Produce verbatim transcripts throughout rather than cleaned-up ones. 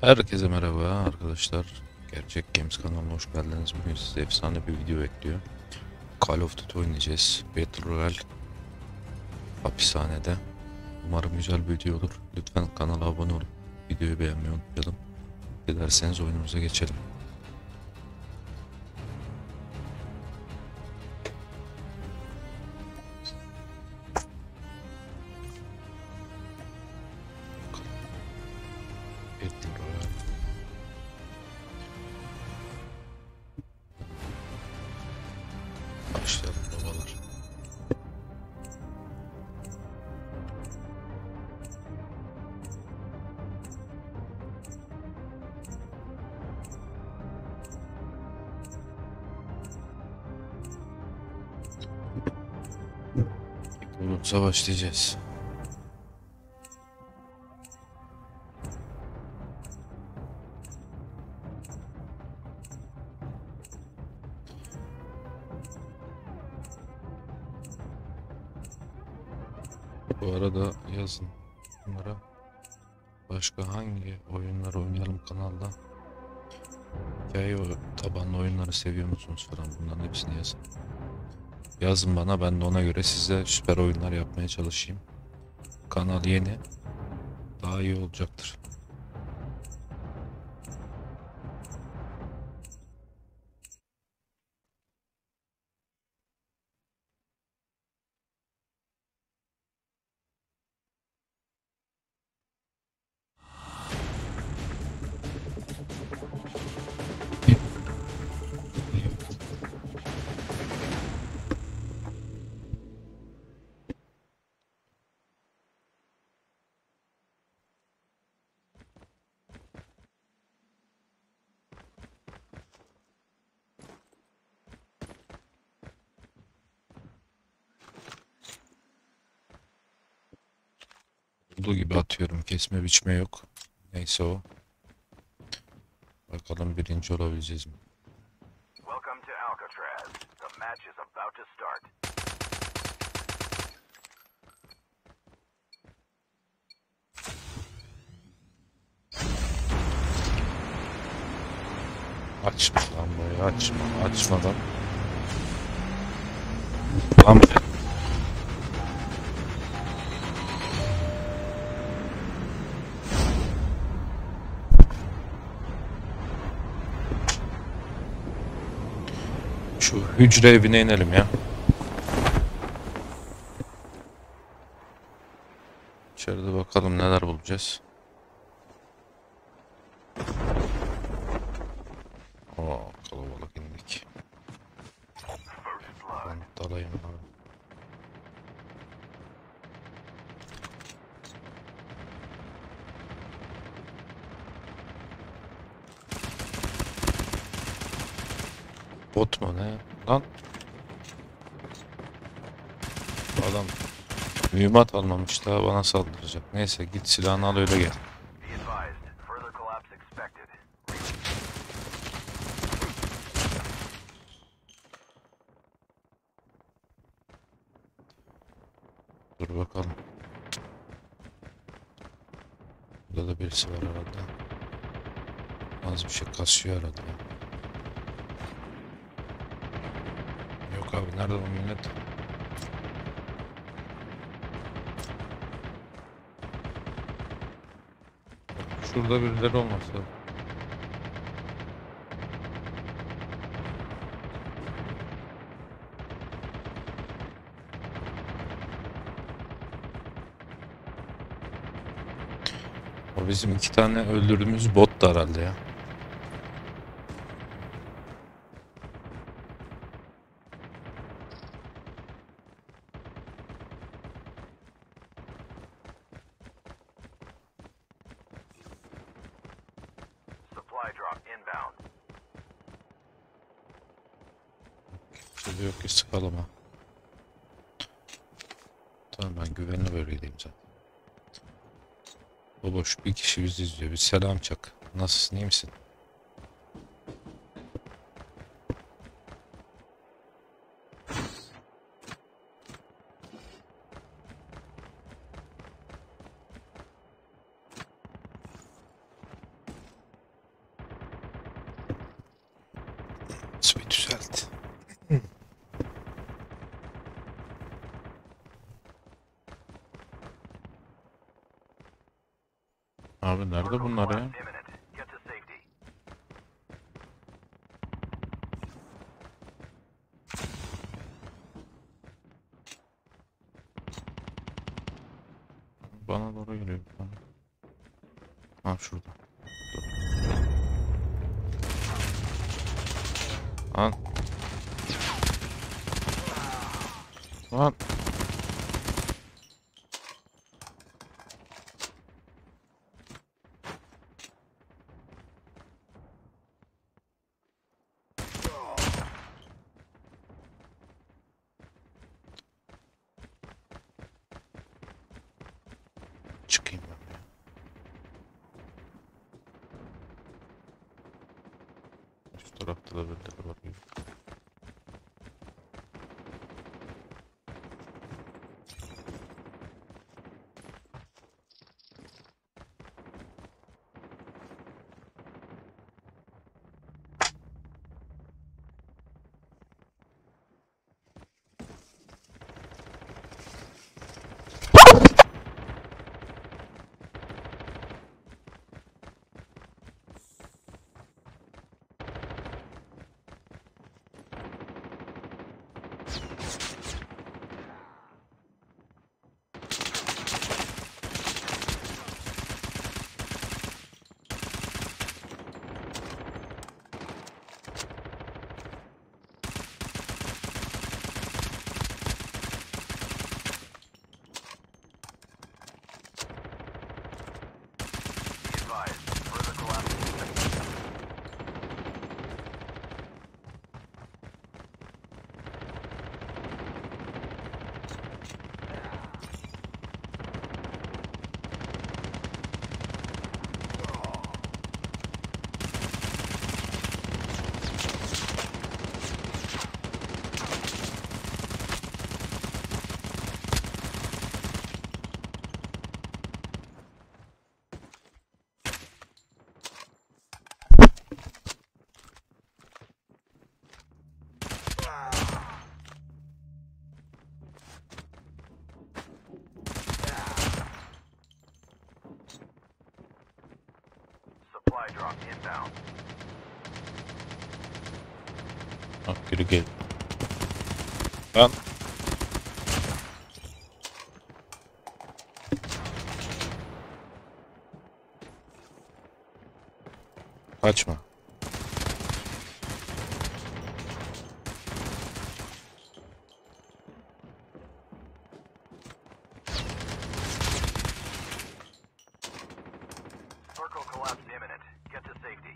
Herkese merhaba arkadaşlar. Gerçek Games kanalına hoş geldiniz. Bugün size efsane bir video bekliyor. Call of Duty oynayacağız. Battle Royale hapishanede. Umarım güzel bir video olur. Lütfen kanala abone olup videoyu beğenmeyi unutmayalım. Dilerseniz oyunumuza geçelim. Battle Royale. Başlayalım babalar. Yolumuza başlayacağız. Bu arada yazın bunlara başka hangi oyunlar oynayalım kanalda. Hikaye tabanlı oyunları seviyor musunuz falan, bunların hepsini yazın. Yazın bana, ben de ona göre size süper oyunlar yapmaya çalışayım. Kanal yeni, daha iyi olacaktır. Olduğu gibi atıyorum, kesme biçme yok. Neyse o. Bakalım birinci olabileceğiz mi? Welcome to Alcatraz. The match is about to start. Açma lambayı, açma, açmadan. Lan şu hücre evine inelim ya. İçeride bakalım neler bulacağız. Oo, kalabalık indik. Ben dalayım abi. Bot mu ne? Lan adam mühimmat almamış, daha bana saldıracak. Neyse, git silahını al öyle gel. Be advised, further collapse expected. Dur bakalım. Burada da birisi var herhalde. Az bir şey kasıyor herhalde. Yok abi, nerede bu millet? Şurada birileri olmasa. O bizim iki tane öldürdüğümüz bot da herhalde ya. Supply drop inbound. Şöyle yok ki, sıkalım ha. Tamam, ben güvenli bölgedeyim zaten. O boş bir kişi bizi izliyor. Bir selam çak. Nasılsın, iyi misin? Kasayı düzelt. Abi nerede Circle bunlar ya? collapse imminent. Get to safety. Bana doğru geliyor bir tane. Ha şurada. Dur. Lan. Lan. Çıkayım ben ya. Üst tarafta da birileri var gibi. Be advised. Further collapse is expected. Supply drop inbound. Bak biri gel. Lan. Kaçma. Circle collapse imminent. Get to safety.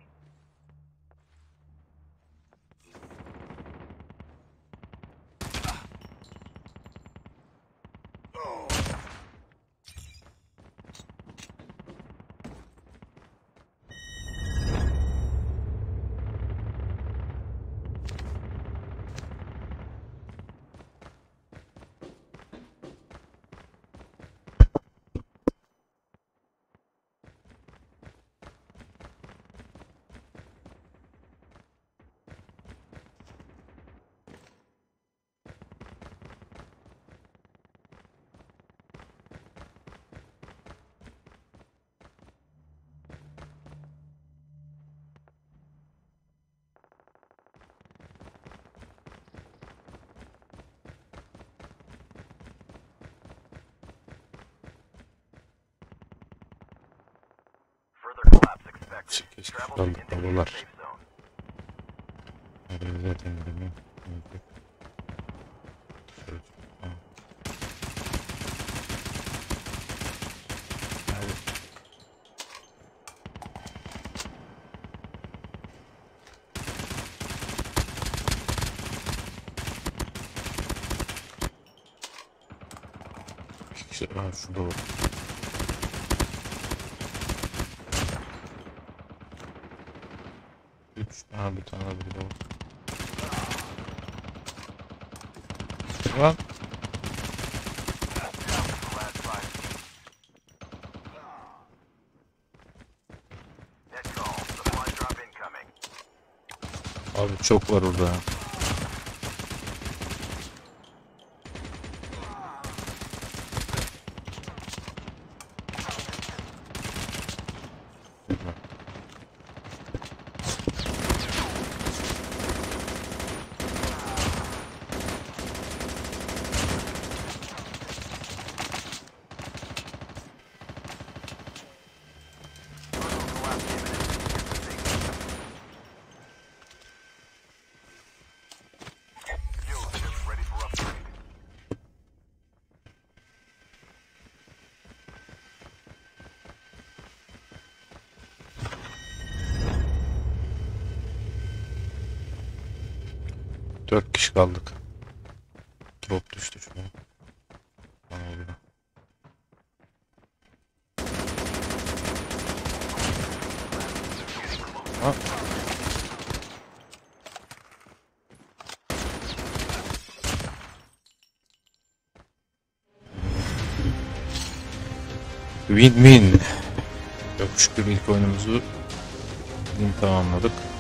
Further collapse expected. Sekiz Travel to kaldık indicated babalar. safe zone. Nereye zaten giremiyor. Evet. Dışarı çık. Ha. Hadi. İki kişi. Ha şurada var. Üç. Ha bir tane daha biri de var. Lan. Last five. Net call. Supply drop incoming. Abi çok var orada. Fuel ship ready for upgrade. Dört kişi kaldık. Drop düştü şu an. Bana orada. Ha. Win win. Çok şükür ilk oyunumuzu win tamamladık.